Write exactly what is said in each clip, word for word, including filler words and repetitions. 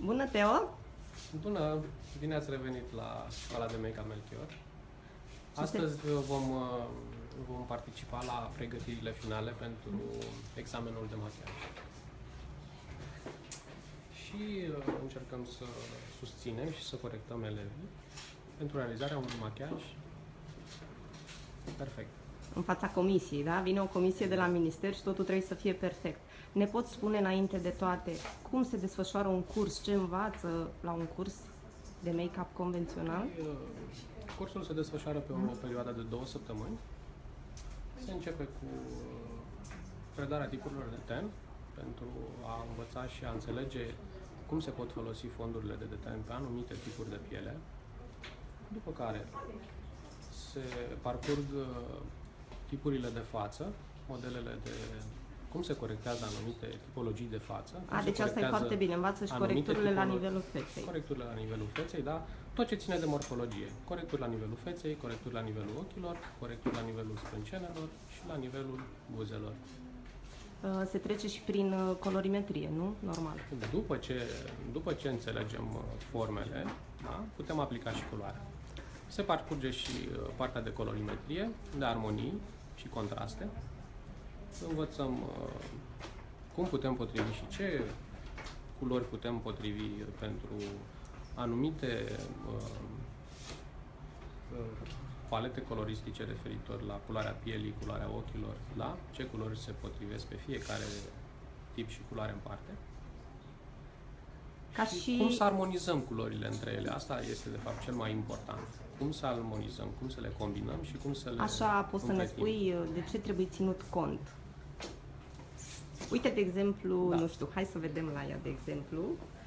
Bună, Teo! Bună! Bine ați revenit la școala de make-up Melchior. Astăzi vom, vom participa la pregătirile finale pentru examenul de machiaj. Și încercăm să susținem și să corectăm elevii pentru realizarea unui machiaj perfect. În fața comisiei, da? Vine o comisie de la minister și totul trebuie să fie perfect. Ne poți spune înainte de toate cum se desfășoară un curs, ce învață la un curs de make-up convențional? Cursul se desfășoară pe o perioadă de două săptămâni. Se începe cu predarea tipurilor de ten pentru a învăța și a înțelege cum se pot folosi fondurile de deten pe anumite tipuri de piele. După care se parcurg tipurile de față, modelele de cum se corectează anumite tipologii de față. A, deci asta e foarte bine, învață și corecturile la nivelul feței. Corecturile la nivelul feței, da. Tot ce ține de morfologie. Corecturi la nivelul feței, corecturi la nivelul ochilor, corecturi la nivelul sprâncenelor și la nivelul buzelor. Se trece și prin colorimetrie, nu? Normal. După ce, după ce înțelegem formele, da, putem aplica și culoarea. Se parcurge și partea de colorimetrie, de armonii și contraste. Învățăm uh, cum putem potrivi și ce culori putem potrivi pentru anumite uh, uh, palete coloristice referitor la culoarea pielii, culoarea ochilor, da? Ce culori se potrivesc pe fiecare tip și culoare în parte. Ca și, și cum să armonizăm culorile între ele. Asta este, de fapt, cel mai important. Cum să armonizăm, cum să le combinăm și cum să le Așa poți să ne spui de ce trebuie ținut cont. Uite, de exemplu, da. nu știu, hai să vedem la ea, de exemplu,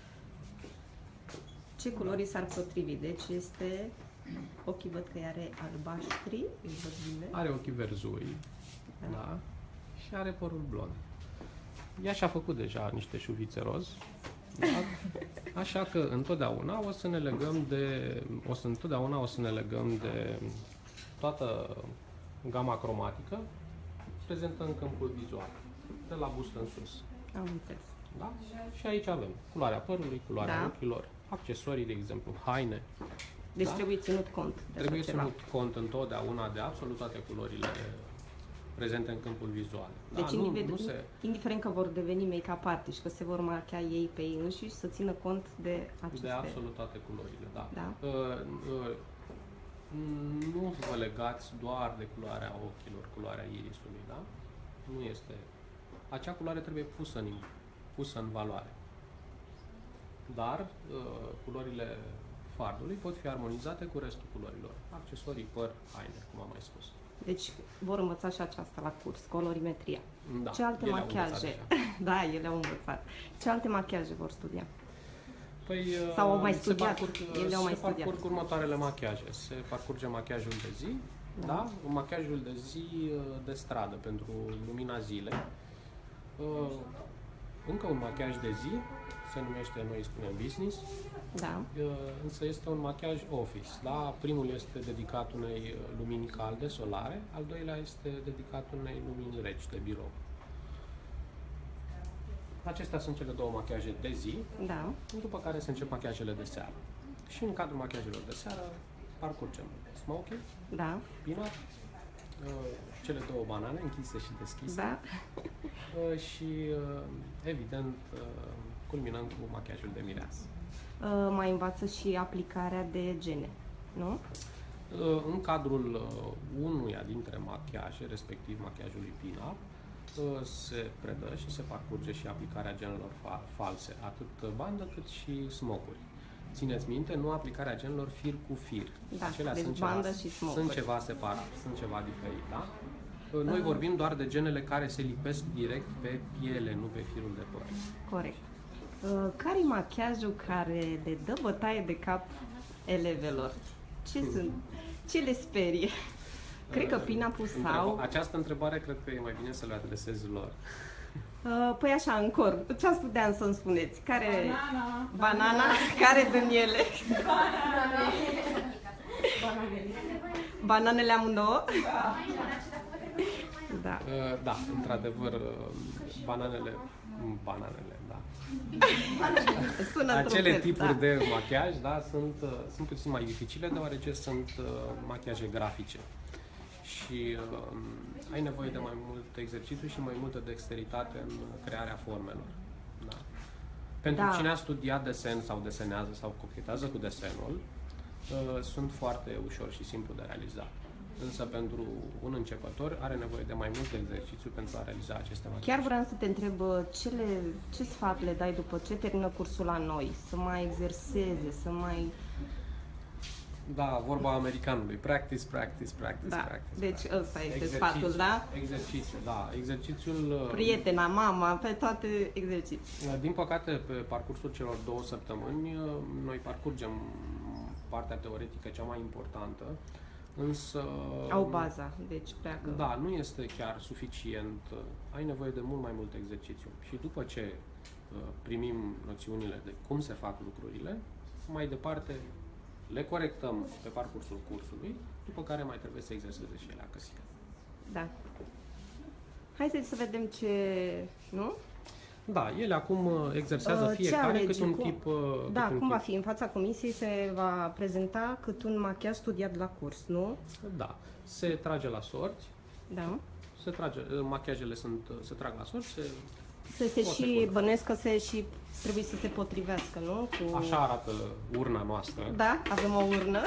ce culori s-ar potrivi. Deci este, ochii văd că are albaștri, îi văd bine. Are ochii verzui, da. da, și are părul blond. Ea și-a făcut deja niște șuvițe roz, da? Așa că întotdeauna o să ne legăm de, o să întotdeauna o să ne legăm de toată gama cromatică prezentă în câmpul vizual, de la bust în sus. Am înțeles. Da? Și aici avem culoarea părului, culoarea da. ochilor, accesorii, de exemplu, haine. Deci da? trebuie ținut cont de Trebuie ceva. ținut cont întotdeauna de absolut toate culorile prezente în câmpul vizual. Deci, da? nu, nu se... indiferent că vor deveni make-up artiști, că se vor marca ei pe ei înșiși, să țină cont de aceste... De absolut toate culorile, da. da? Uh, uh, nu vă legați doar de culoarea ochilor, culoarea irisului, da? Nu este... Acea culoare trebuie pusă în, pusă în valoare. Dar uh, culorile fardului pot fi armonizate cu restul culorilor. Accesorii, păr, haine, cum am mai spus. Deci vor învăța și aceasta la curs, colorimetria. Da, ce alte machiaje? Da, ele au învățat. Ce alte machiaje vor studia? Păi, sau au mai studiat? Se parcurg, ele au mai se studiat. parcurg următoarele machiaje. Se parcurge machiajul de zi, da. Da? Machiajul de zi de stradă pentru lumina zilei. Încă un machiaj de zi, se numește, noi spunem business, da. Însă este un machiaj office. Da? Primul este dedicat unei lumini calde, solare, al doilea este dedicat unei lumini reci, de birou. Acestea sunt cele două machiaje de zi, da. După care se încep machiajele de seară. Și în cadrul machiajelor de seară parcurgem smoking, da. peanut, cele două banane închise și deschise, da. și evident culminăm cu machiajul de mireasă. Mai învață și aplicarea de gene, nu? În cadrul unuia dintre machiaje, respectiv machiajului peanut, se predă și se parcurge și aplicarea genelor fa false, atât bandă cât și smocuri. Țineți minte, nu aplicarea genelor fir cu fir. Da, Acelea deci sunt, bandă ceva, și smocuri. sunt ceva separat, sunt ceva diferit, da? Noi vorbim doar de genele care se lipesc direct pe piele, nu pe firul de păr. Corect. Care-i machiajul care le dă bătaie de cap elevelor? Ce sunt? Ce le sperie? Cred că pin-up-ul sau... Această întrebare cred că e mai bine să le adresezi lor. Păi așa, în cor, ce ați putea să-mi spuneți? Care... Banana! Banana? Care din ele? Bananele! Bananele amândouă? Da! Da, da, într-adevăr, bananele, bananele, Da. Sună Acele fel, tipuri da. de machiaj, da, sunt, uh, sunt puțin mai dificile, deoarece sunt uh, machiaje grafice. Și uh, ai nevoie de mai mult exercițiu și mai multă dexteritate în crearea formelor. Da. Pentru Da. cine a studiat desen sau desenează sau cochetează cu desenul, uh, sunt foarte ușor și simplu de realizat. Însă pentru un începător are nevoie de mai mult exercițiu pentru a realiza aceste machiaje. Chiar vreau să te întreb ce, le, ce sfat le dai după ce termină cursul la noi? Să mai exerseze, să mai... Da, vorba americanului. Practice, practice, practice, Da, practice. deci practice. ăsta este Exercițiu, sfatul, da? Exercițiu, da. Exercițiul... Prietena, mama, pe toate exerciții. Din păcate, pe parcursul celor două săptămâni, noi parcurgem partea teoretică cea mai importantă, însă... Au baza, deci pleacă. Da, nu este chiar suficient. Ai nevoie de mult mai mult exercițiu. Și după ce primim noțiunile de cum se fac lucrurile, mai departe le corectăm pe parcursul cursului, după care mai trebuie să exerseze și ele acasă. Da. Hai să vedem ce... Nu? Da, ele acum exersează Uh, ce fiecare alegi? cât un Cum- tip. uh, Da, cât un cum va tip. fi? În fața comisiei se va prezenta cât un machiaj studiat la curs, nu? Da. Se trage la sorți, Da. se trage, machiajele sunt, se trag la sorți, se, Să se Foarte și, bun. bănuiesc că se și trebuie să se potrivească, nu? Cu... așa arată urna noastră. Da, avem o urnă.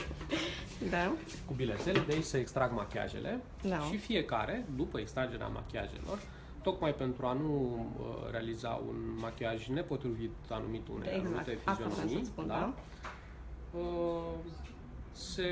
Da. Cu bilețele, de aici se extrag machiajele Da. și fiecare, după extragerea machiajelor, tocmai pentru a nu uh, realiza un machiaj nepotrivit anumit unei Exact. anumite Asta vreau fizionomii, să spun, da? da. Uh, se,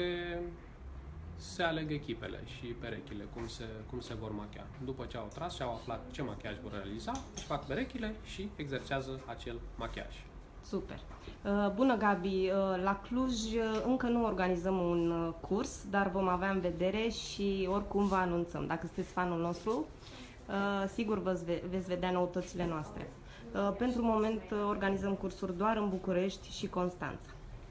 se aleg echipele și perechile, cum se, cum se vor machia. După ce au tras și au aflat ce machiaj vor realiza, își fac perechile și exersează acel machiaj. Super. Uh, Bună, Gabi. Uh, La Cluj uh, încă nu organizăm un uh, curs, dar vom avea în vedere și oricum vă anunțăm. Dacă sunteți fanul nostru, uh, sigur vă ve- veți vedea noutățile noastre. Uh, Pentru moment uh, organizăm cursuri doar în București și Constanța.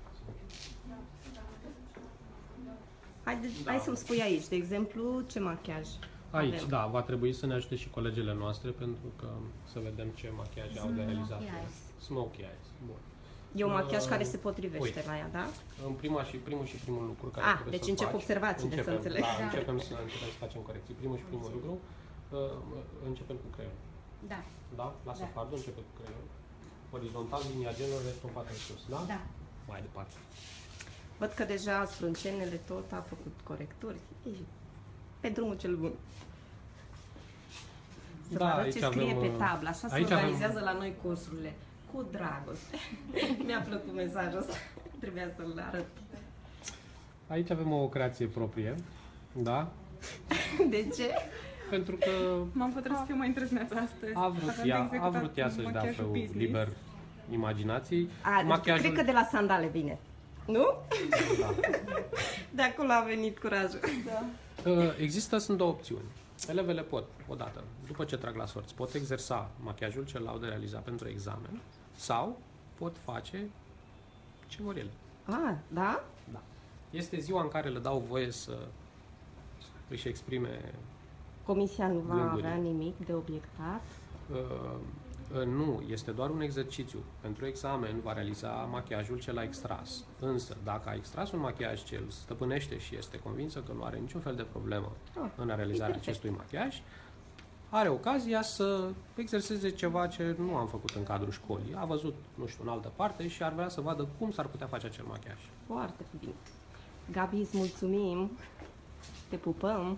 Haide, Da. Hai să-mi spui aici, de exemplu, ce machiaj Aici, avem. da, va trebui să ne ajute și colegele noastre pentru că să vedem ce machiaje au de realizat. Smoky eyes. Bun. E un machiaj Uh, care se potrivește uite. la ea, da? În prima și primul și primul lucru care Ah, trebuie deci să-l încep faci, observațiile, să începem, înțeleg. Da, Da. începem să, începem să facem corecții. Primul și primul lucru, uh, începem cu creion. Da. Da? Lasă Da. fardul, începe cu creion. Orizontal, linia genului, restul în față în sus. Da? Da. Mai departe. Văd că deja sprâncenele tot a făcut corecturi. Ei, pe drumul cel bun. Să Da, vă arăt aici ce scrie avem, pe uh, tablă. Așa se aici avem- organizează la noi cursurile. Cu dragoste. Mi-a plăcut mesajul ăsta. Trebuia să-l arăt. Aici avem o creație proprie. Da? De ce? Pentru că M-am hotărât să fiu mai îndrăzneață astăzi. a vrut Avem de ea, a executat vrut ea să-și dea machiajul pe business. liber imaginației. A, Machiajul- cred că de la sandale vine. Nu? Da. De acolo a venit curajul. Da. Uh, Există, sunt două opțiuni. Elevele pot, odată, după ce trag la sorți, pot exersa machiajul ce l-au de realizat pentru examen sau pot face ce vor ele. Ah, da? Da. Este ziua în care le dau voie să își exprime... Comisia nu va Gândurile. avea nimic de obiectat. Uh, uh, nu, este doar un exercițiu. Pentru examen va realiza machiajul ce l-a extras. Însă, dacă a extras un machiaj ce îl stăpânește și este convinsă că nu are niciun fel de problemă Ah, în e realizarea perfect. acestui machiaj, are ocazia să exerseze ceva ce nu am făcut în cadrul școlii. A văzut, nu știu, în altă parte și ar vrea să vadă cum s-ar putea face acel machiaj. Foarte bine. Gabi, îți mulțumim. Te pupăm.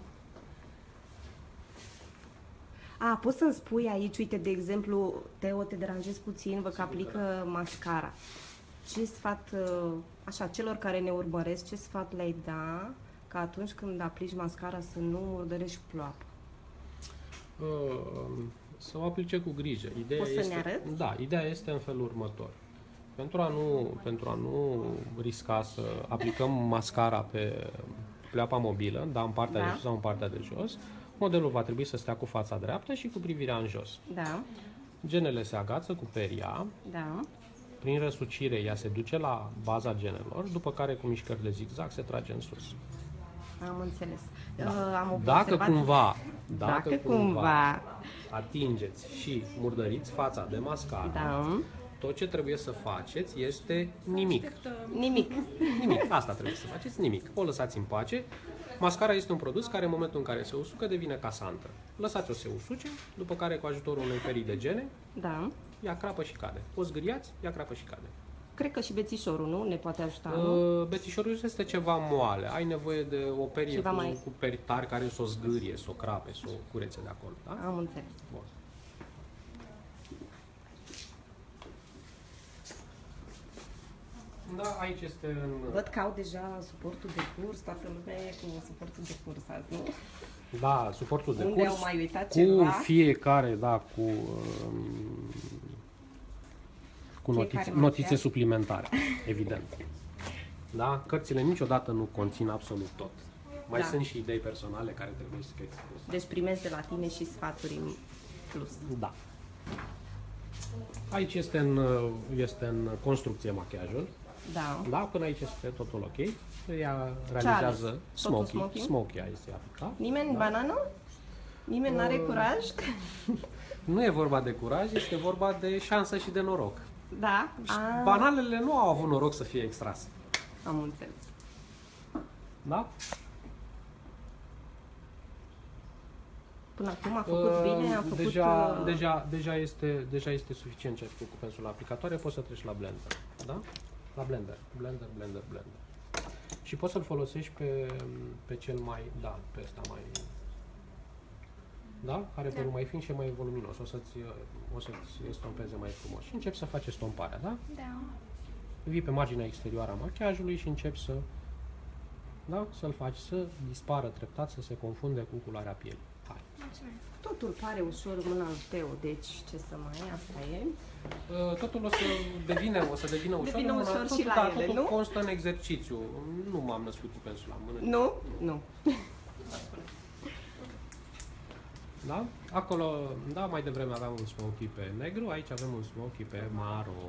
A, poți să-mi spui aici, uite, de exemplu, Teo, te deranjez puțin, văd că aplică mascara. Ce sfat, uh, așa, celor care ne urmăresc, ce sfat le-ai da ca atunci când aplici mascara să nu murdărești ploapă? Uh, Să o aplice cu grijă. Ideea Poți să este, ne arăți? Da, ideea este în felul următor. Pentru a nu, pentru a nu risca să aplicăm mascara pe pleoapa mobilă, da, în partea Da. de sus sau în partea de jos, modelul va trebui să stea cu fața dreaptă și cu privirea în jos. Da, Genele se agață cu peria, da. prin răsucire ea se duce la baza genelor, după care cu mișcări de zigzag se trage în sus. Am înțeles. Da. Uh, am Dacă observat- cumva, Dacă, Dacă cumva atingeți și murdăriți fața de mascară, Da. tot ce trebuie să faceți este nimic. Nimic. Nimic. Asta trebuie să faceți, nimic. O lăsați în pace. Mascara este un produs care în momentul în care se usucă devine casantă. Lăsați-o să se usuce, după care cu ajutorul unei perii de gene, Da. ea crapă și cade. O zgâriați, ea crapă și cade. Cred că și bețișorul, nu? Ne poate ajuta, nu? Uh, bețișorul este ceva moale. Ai nevoie de o perie Ceva cu, mai- cu peri tari care să o zgârie, să o crape, să o curețe de acolo. Da? Am înțeles. Bun. Da, aici este în... Văd că au deja suportul de curs, toată lumea e cu suportul de curs azi, nu? Da, suportul de Unde curs. au mai uitat cu ceva? fiecare, da, cu, um, cu Fiecare notițe, material. notițe suplimentare, evident. Da? Cărțile niciodată nu conțin absolut tot. Mai Da. sunt și idei personale care trebuie să fie expuse. Deci primesc de la tine și sfaturi în plus. Da. Aici este în, este în construcție machiajul. Da. Da, până aici este totul ok. Ea realizează Totul smoky. smoky? Smoky este aplicat. Nimeni Da. banană? Nimeni n-are Uh. curaj? Nu e vorba de curaj, este vorba de șansă și de noroc. Da. A, Bananele nu au avut noroc să fie extrase. am înțeles. Da? Până acum a făcut bine, a făcut... deja, uh, deja, deja, este, deja este suficient ce ai făcut cu pensul aplicatoare, poți să treci la blender. Da? La blender. Blender, blender, blender. Și poți să-l folosești pe, pe cel mai, da, pe ăsta mai, da? Are părul mai fin și mai voluminos. O să-ți, o să-ți estompeze mai frumos. Și începi să faci estomparea, da? Da. Vii pe marginea exterioară a machiajului și începi să, da? Să-l faci să dispară treptat, să se confunde cu culoarea pielii. Hai. Mulțumesc. Totul pare ușor în mâna lui Teo, deci ce să mai, asta e. Uh, Totul o să devine, o să devină ușor. Devine în mână. ușor totul, și la da, ele, totul nu? constă în exercițiu. Nu m-am născut cu pensul la mână. Nu? Nu. Da? Acolo, da, mai devreme aveam un smoky pe negru, aici avem un smoky pe maro.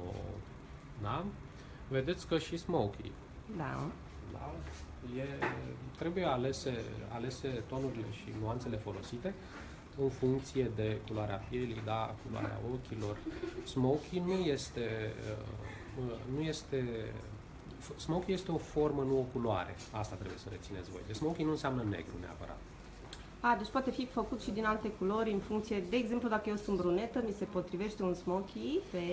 Da? Vedeți că și smoky. Da. Da? E, trebuie alese, alese tonurile și nuanțele folosite în funcție de culoarea pielii, da, culoarea ochilor. Smoky nu este, uh, nu este, smoky este o formă, nu o culoare. Asta trebuie să rețineți voi. De smoky nu înseamnă negru neapărat. A, deci poate fi făcut și din alte culori în funcție, de exemplu, dacă eu sunt brunetă, mi se potrivește un smoky pe...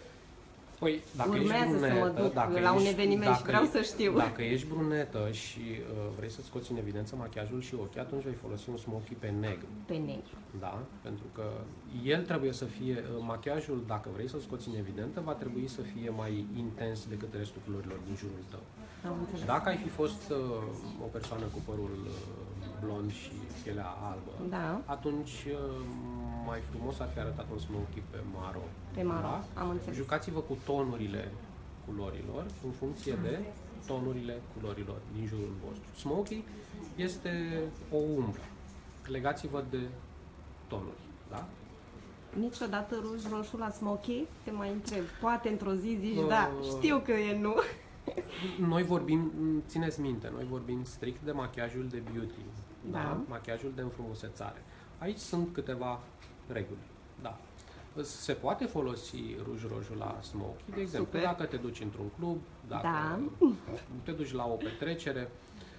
Păi, dacă Urmează ești să brunetă, mă duc dacă la un ești, eveniment și dacă vreau e- să știu. Dacă ești brunetă și uh, vrei să scoți în evidență machiajul și ochii, atunci vei folosi un smoky pe negru. Pe negru. Da? Pentru că el trebuie să fie, uh, machiajul, dacă vrei să-l scoți în evidență, va trebui să fie mai intens decât restul culorilor din jurul tău. Am înțeles. Dacă ai fi fost uh, o persoană cu părul uh, blond și pielea albă, Da, atunci uh, mai frumos ar fi arătat un smoky pe maro. pe maro. Da? Am înțeles. Jucați-vă cu tonurile culorilor în funcție de tonurile culorilor din jurul vostru. Smoky este o umbră. Legați-vă de tonuri. Da? Niciodată ruj roșu la smoky? Te mai întreb. Poate într-o zi zici, Uh, da, știu că e nu. Noi vorbim, țineți minte, noi vorbim strict de machiajul de beauty. Da? Da. Machiajul de înfrumusețare. Aici sunt câteva reguli. Da. Se poate folosi ruj roșu la smoky, de exemplu, Super. dacă te duci într-un club, dacă Da. te duci la o petrecere,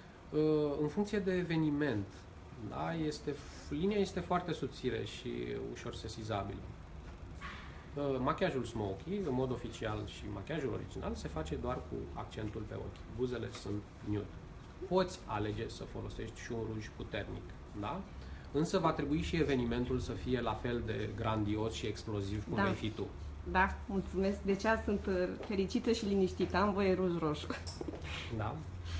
în funcție de eveniment, da, este, linia este foarte subțire și ușor sesizabilă. Machiajul smoky, în mod oficial, și machiajul original se face doar cu accentul pe ochi. Buzele sunt nude. Poți alege să folosești și un ruj puternic, da? Însă va trebui și evenimentul să fie la fel de grandios și exploziv cum Da. vei fi tu. Da, mulțumesc. Deci azi sunt uh, fericită și liniștită. Am voie ruj roșu. Da?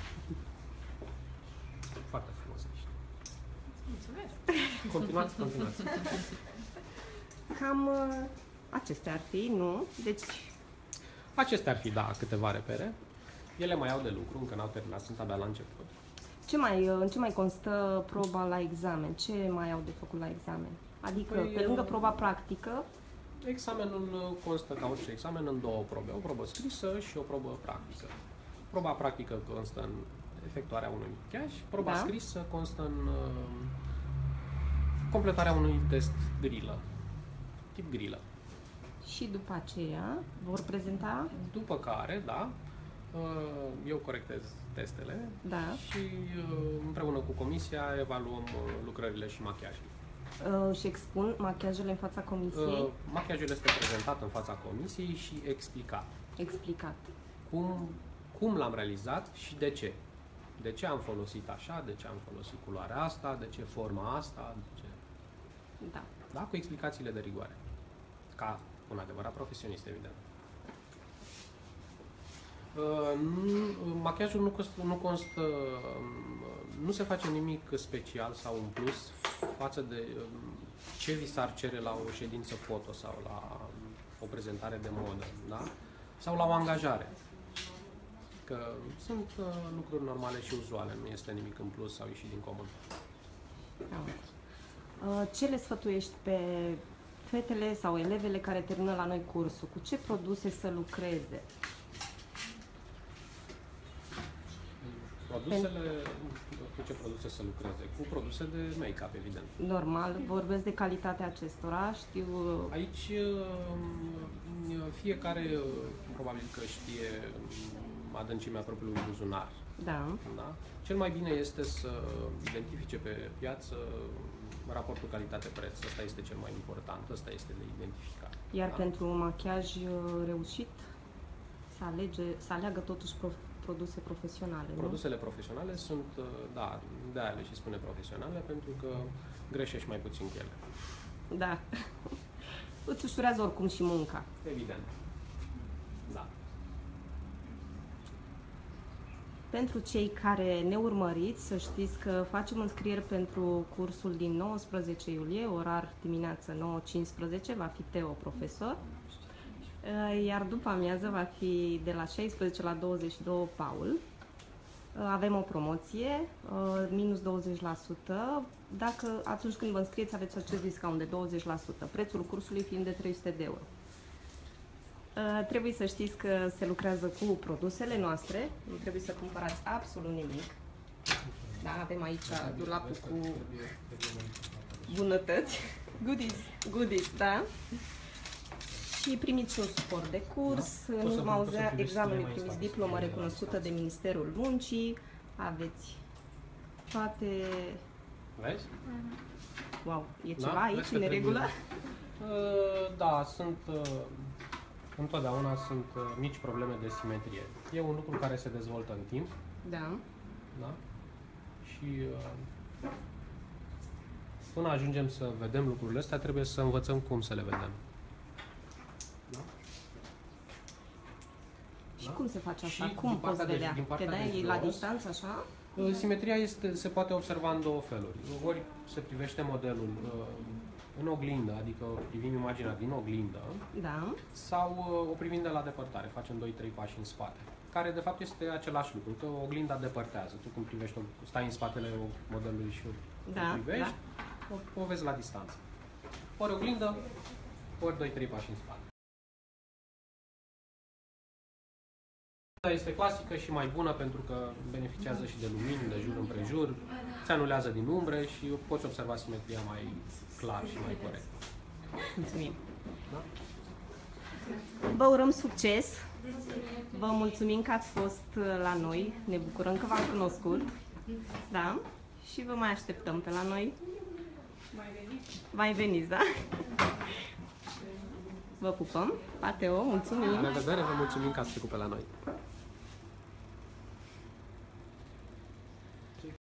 Foarte frumos ești. Mulțumesc. Continuați, continuați. Cam uh, acestea ar fi, nu? Deci, Acestea ar fi, da, câteva repere. Ele mai au de lucru, încă n-au terminat, sunt abia la început. ce mai, uh, în ce mai constă proba la examen? Ce mai au de făcut la examen? Adică, Păi, pe lângă uh, proba practică, Examenul constă, ca orice examen, în două probe. O probă scrisă și o probă practică. Proba practică constă în efectuarea unui machiaj, proba Da. scrisă constă în uh, completarea unui test grilă, tip grilă. Și după aceea vor prezenta, După care, da, eu corectez testele da, și împreună cu comisia evaluăm lucrările și machiajele. și expun machiajele în fața comisiei, Machiajul este prezentat în fața comisiei și explicat. explicat. Cum, cum l-am realizat și de ce. De ce am folosit așa, de ce am folosit culoarea asta, de ce forma asta, de ce... Da. Da? Cu explicațiile de rigoare. Ca un adevărat profesionist, evident. Uh, nu, machiajul nu, constă, nu constă, nu se face nimic special sau în plus față de ce vi s-ar cere la o ședință foto sau la o prezentare de modă, da? Sau la o angajare. Că sunt uh, lucruri normale și uzuale, nu este nimic în plus sau ieșit din comun. Da. Ce le sfătuiești pe fetele sau elevele care termină la noi cursul? Cu ce produse să lucreze? Produsele, cu ce produse să lucreze? Cu produse de make-up, evident. Normal, vorbesc de calitatea acestora, știu... Aici fiecare probabil că știe adâncimea propriului buzunar. Da. Da? Cel mai bine este să identifice pe piață raportul calitate-preț. Asta este cel mai important, asta este de identificat. Iar da? pentru machiaj reușit, să, alege, să aleagă totuși prof, produse profesionale, nu? Produsele profesionale sunt, da, de aia le și spune profesionale, pentru că greșești mai puțin cu ele. Da. Îți ușurează oricum și munca. Evident. Da. Pentru cei care ne urmăriți, să știți că facem înscrieri pentru cursul din nouăsprezece iulie, orar dimineață nouă cincisprezece, va fi Teo profesor, iar după amiază va fi de la șaisprezece la douăzeci și doi Paul. Avem o promoție, minus douăzeci la sută, dacă atunci când vă înscrieți aveți acest discount de douăzeci la sută, prețul cursului fiind de trei sute de euro. Uh, trebuie să știți că se lucrează cu produsele noastre, nu trebuie să cumpărați absolut nimic. Da, avem aici dulapul cu bunătăți, goodies, goodies, da? Și primiți un suport de curs, da? În urma examenului primiți diplomă recunoscută de Ministerul Muncii, aveți toate... Vezi? Wow, e Da? ceva aici Vezi că în trebuie- regulă? Uh, Da, sunt... uh, Întotdeauna sunt uh, mici probleme de simetrie. E un lucru care se dezvoltă în timp, Da. da? Și uh, până ajungem să vedem lucrurile astea, trebuie să învățăm cum să le vedem. Da? Și Da? cum se face asta? Și Cum din poți partea de- vedea? din Te partea de dai la jos, distanță, așa? Uh, Simetria este, se poate observa în două feluri. Ori se privește modelul uh, în oglindă, adică privim imaginea din oglindă, Da. sau uh, o privim de la depărtare, facem doi trei pași în spate. Care de fapt este același lucru, că oglinda depărtează. Tu cum privești, o- stai în spatele modelului și Da, o privești, o, o vezi la distanță. Ori oglindă, ori doi trei pași în spate. Asta este clasică și mai bună pentru că beneficiază și de lumini, de jur împrejur, se anulează din umbre și poți observa simetria mai clar și mai corect. Mulțumim. Da? Vă urăm succes. Vă mulțumim că ați fost la noi. Ne bucurăm că v-am cunoscut. Da? Și vă mai așteptăm pe la noi. Mai veniți? Mai veniți, da? Vă pupăm. Pateo, mulțumim. La revedere, vă mulțumim că ați trecut pe la noi.